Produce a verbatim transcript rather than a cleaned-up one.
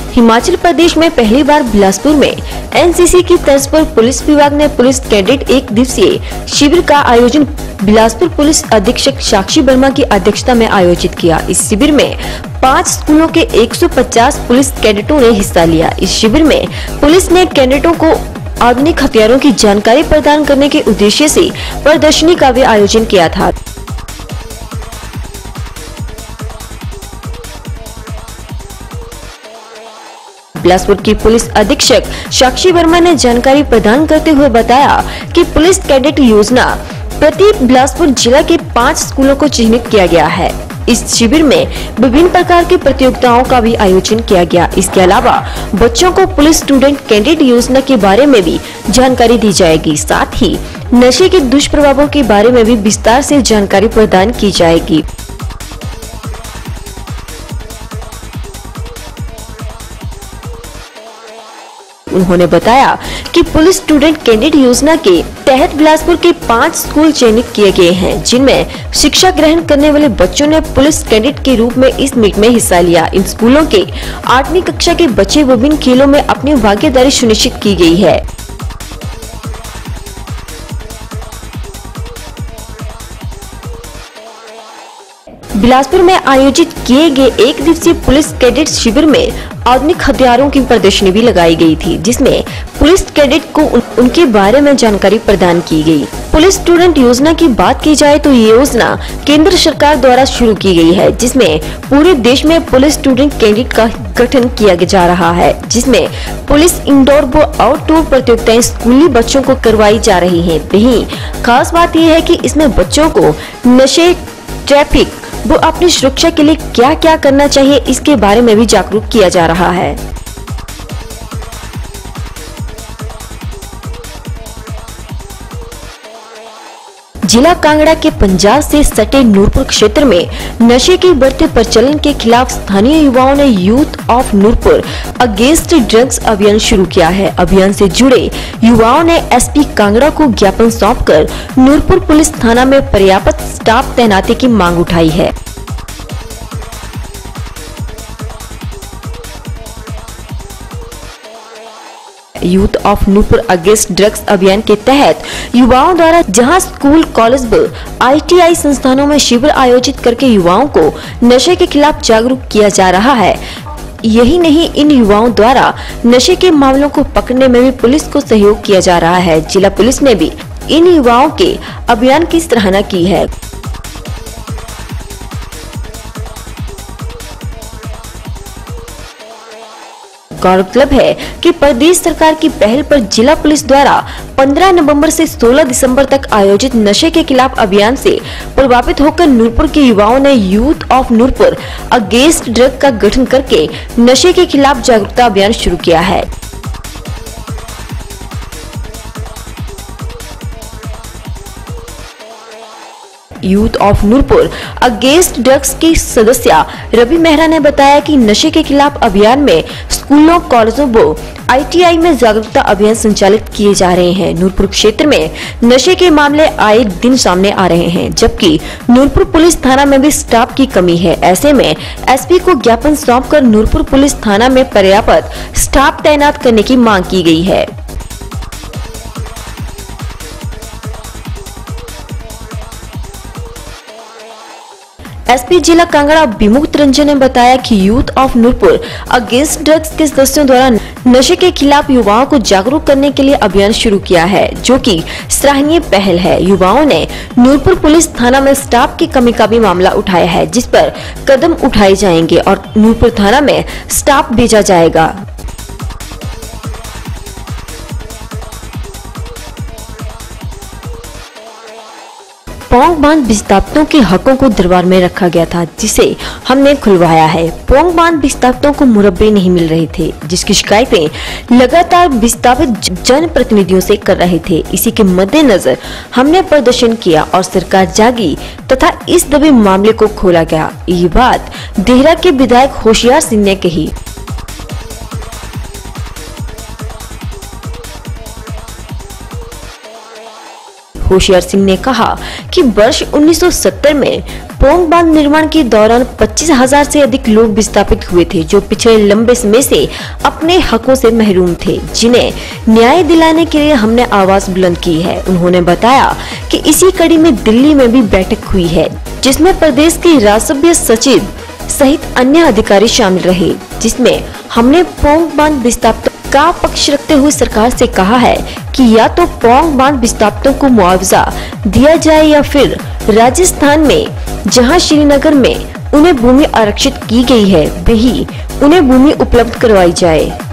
हिमाचल प्रदेश में पहली बार बिलासपुर में एनसीसी की तर्ज पर पुलिस विभाग ने पुलिस कैडेट एक दिवसीय शिविर का आयोजन बिलासपुर पुलिस अधीक्षक साक्षी वर्मा की अध्यक्षता में आयोजित किया। इस शिविर में पाँच स्कूलों के एक सौ पचास पुलिस कैडेटों ने हिस्सा लिया। इस शिविर में पुलिस ने कैडेटों को आधुनिक हथियारों की जानकारी प्रदान करने के उद्देश्य से प्रदर्शनी का भी आयोजन किया था। बिलासपुर की पुलिस अधीक्षक साक्षी वर्मा ने जानकारी प्रदान करते हुए बताया कि पुलिस कैडेट योजना प्रति बिलासपुर जिला के पाँच स्कूलों को चिन्हित किया गया है। इस शिविर में विभिन्न प्रकार की प्रतियोगिताओं का भी आयोजन किया गया। इसके अलावा बच्चों को पुलिस स्टूडेंट कैडेट योजना के बारे में भी जानकारी दी जाएगी। साथ ही नशे के दुष्प्रभावों के बारे में भी विस्तार से जानकारी प्रदान की जाएगी। उन्होंने बताया कि पुलिस स्टूडेंट कैडेट योजना के तहत बिलासपुर के पाँच स्कूल चयनित किए गए हैं, जिनमें शिक्षा ग्रहण करने वाले बच्चों ने पुलिस कैडेट के रूप में इस मीट में हिस्सा लिया। इन स्कूलों के आठवीं कक्षा के बच्चे विभिन्न खेलों में अपनी भागीदारी सुनिश्चित की गई है। बिलासपुर में आयोजित किए गए एक दिवसीय पुलिस कैडेट शिविर में आधुनिक हथियारों की प्रदर्शनी भी लगाई गई थी, जिसमें पुलिस कैडेट को उन, उनके बारे में जानकारी प्रदान की गई। पुलिस स्टूडेंट योजना की बात की जाए तो ये योजना केंद्र सरकार द्वारा शुरू की गई है, जिसमें पूरे देश में पुलिस स्टूडेंट कैडेट का गठन किया जा रहा है, जिसमें पुलिस इंडोर व आउटडोर प्रतियोगिताएं स्कूली बच्चों को करवाई जा रही है। वहीं खास बात यह है कि इसमें बच्चों को नशे, ट्रैफिक वो अपनी सुरक्षा के लिए क्या क्या करना चाहिए, इसके बारे में भी जागरूक किया जा रहा है। जिला कांगड़ा के पंजाब से सटे नूरपुर क्षेत्र में नशे के बढ़ते प्रचलन के खिलाफ स्थानीय युवाओं ने youth of Nurpur against drugs अभियान शुरू किया है। अभियान से जुड़े युवाओं ने एसपी कांगड़ा को ज्ञापन सौंपकर नूरपुर पुलिस थाना में पर्याप्त स्टाफ तैनाती की मांग उठाई है। Youth of Nurpur against drugs अभियान के तहत युवाओं द्वारा जहां स्कूल, कॉलेज व आईटीआई संस्थानों में शिविर आयोजित करके युवाओं को नशे के खिलाफ जागरूक किया जा रहा है। यही नहीं, इन युवाओं द्वारा नशे के मामलों को पकड़ने में भी पुलिस को सहयोग किया जा रहा है। जिला पुलिस ने भी इन युवाओं के अभियान की सराहना की है। गौरतलब है कि प्रदेश सरकार की पहल पर जिला पुलिस द्वारा पंद्रह नवंबर से सोलह दिसंबर तक आयोजित नशे के खिलाफ अभियान से प्रभावित होकर नूरपुर के युवाओं ने youth of Nurpur against drug का गठन करके नशे के खिलाफ जागरूकता अभियान शुरू किया है। Youth of Nurpur against drugs की सदस्य रवि मेहरा ने बताया कि नशे के खिलाफ अभियान में स्कूलों, कॉलेजों व आईटीआई में जागरूकता अभियान संचालित किए जा रहे हैं। नूरपुर क्षेत्र में नशे के मामले आए दिन सामने आ रहे हैं, जबकि नूरपुर पुलिस थाना में भी स्टाफ की कमी है। ऐसे में एसपी को ज्ञापन सौंपकर नूरपुर पुलिस थाना में पर्याप्त स्टाफ तैनात करने की मांग की गई है। एसपी जिला कांगड़ा विमुक्त रंजन ने बताया कि youth of Nurpur against drugs के सदस्यों द्वारा नशे के खिलाफ युवाओं को जागरूक करने के लिए अभियान शुरू किया है, जो कि सराहनीय पहल है। युवाओं ने नूरपुर पुलिस थाना में स्टाफ की कमी का भी मामला उठाया है, जिस पर कदम उठाए जाएंगे और नूरपुर थाना में स्टाफ भेजा जाएगा। पोंग बांध विस्थापितों के हकों को दरबार में रखा गया था, जिसे हमने खुलवाया है। पोंग बांध विस्थापितों को मुरब्बे नहीं मिल रहे थे, जिसकी शिकायतें लगातार विस्थापित जन प्रतिनिधियों से कर रहे थे। इसी के मद्देनजर हमने प्रदर्शन किया और सरकार जागी तथा इस दबे मामले को खोला गया। ये बात देहरा के विधायक होशियार सिंह ने कही। होशियार सिंह ने कहा कि वर्ष उन्नीस सौ सत्तर में पोंग बांध निर्माण के दौरान पच्चीस हजार से अधिक लोग विस्थापित हुए थे, जो पिछले लंबे समय से अपने हकों से महरूम थे, जिन्हें न्याय दिलाने के लिए हमने आवाज बुलंद की है। उन्होंने बताया कि इसी कड़ी में दिल्ली में भी बैठक हुई है, जिसमें प्रदेश के राजस्व सचिव सहित अन्य अधिकारी शामिल रहे, जिसमें हमने पोंग बांध विस्थापितों का पक्ष रखते हुए सरकार से कहा है कि या तो पोंग बांध विस्थापितों को मुआवजा दिया जाए या फिर राजस्थान में जहां श्रीनगर में उन्हें भूमि आरक्षित की गई है, वही उन्हें भूमि उपलब्ध करवाई जाए।